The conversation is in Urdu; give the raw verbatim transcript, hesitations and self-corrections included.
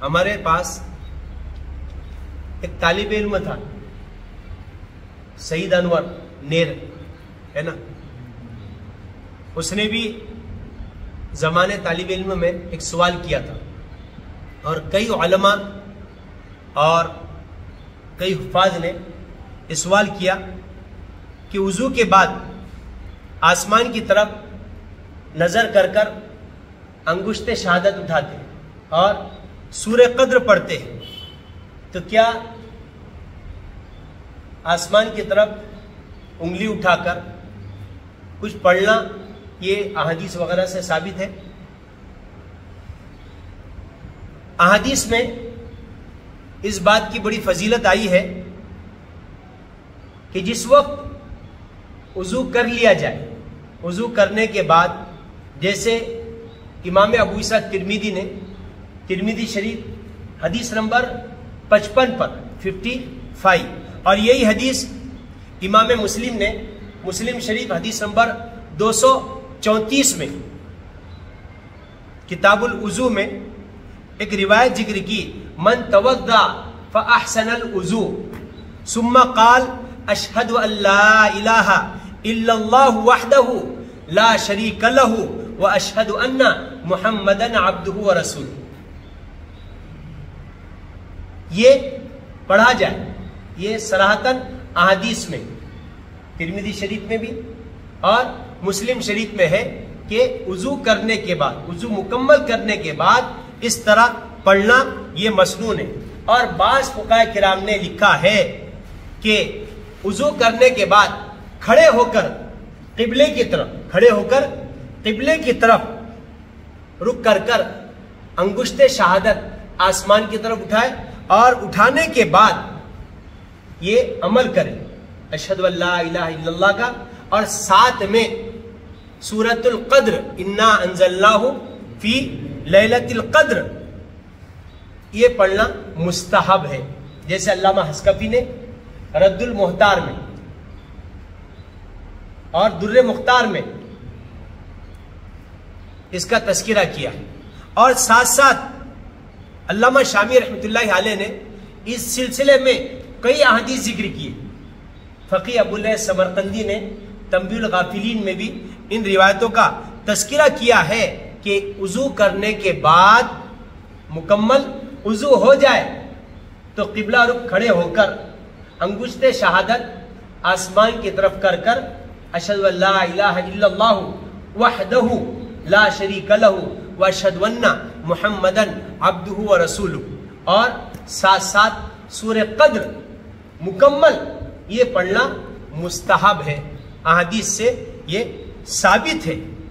ہمارے پاس ایک طالب علم تھا سعید انور نیر ہے نا، اس نے بھی زمانے طالب علم میں ایک سوال کیا تھا، اور کئی علماء اور کئی حفاظ نے یہ سوال کیا کہ وضو کے بعد آسمان کی طرف نظر کر کر انگشت شہادت اٹھاتے اور سورہ قدر پڑھتے ہیں، تو کیا آسمان کی طرف انگلی اٹھا کر کچھ پڑھنا یہ احادیث وغیرہ سے ثابت ہے؟ احادیث میں اس بات کی بڑی فضیلت آئی ہے کہ جس وقت وضو کر لیا جائے، وضو کرنے کے بعد، جیسے امام ابو عیسیٰ ترمذی نے ترمذی شریف حدیث نمبر پچپن پر ففٹی فائیو، اور یہی حدیث امام مسلم نے مسلم شریف حدیث نمبر دو سو چونتیس میں کتاب الوضو میں ایک روایت ذکر کی، من توضا فاحسن الوضو ثم قال اشہد ان لا الہ الا اللہ وحدہ لا شریک لہ واشہد ان محمدا عبدہ ورسولہ، یہ پڑھا جائے۔ یہ صراحتاً احادیث میں ترمذی شریف میں بھی اور مسلم شریف میں ہے کہ وضو کرنے کے بعد، وضو مکمل کرنے کے بعد اس طرح پڑھنا یہ مسنون ہے۔ اور بعض فقہاء کرام نے لکھا ہے کہ وضو کرنے کے بعد کھڑے ہو کر قبلے کی طرف کھڑے ہو کر قبلے کی طرف رک کر کر انگشت شہادت آسمان کی طرف اٹھائے، اور اٹھانے کے بعد یہ عمل کرے اشہد ان لا الہ الا اللہ کا، اور ساتھ میں سورۃ القدر انا انزلناہ فی لیلۃ القدر یہ پڑھنا مستحب ہے، جیسے علامہ حسکفی نے رد المحتار میں اور در مختار میں اس کا تذکرہ کیا، اور ساتھ ساتھ علامہ شامی رحمۃ اللہ علیہ نے اس سلسلے میں کئی احادیث ذکر کیے۔ فقی ابو اللیث سمرقندی نے تنبیہ الغافلین میں بھی ان روایتوں کا تذکرہ کیا ہے کہ وضو کرنے کے بعد مکمل وضو ہو جائے تو قبلہ رخ کھڑے ہو کر انگشت شہادت آسمان کی طرف کر کر اشہد ان لا الہ الا اللہ وحدہ لا شریک لہ واشہد ان محمدا عبدہ ورسولہ، اور ساتھ ساتھ سورہ قدر مکمل یہ پڑھنا مستحب ہے، احادیث سے یہ ثابت ہے۔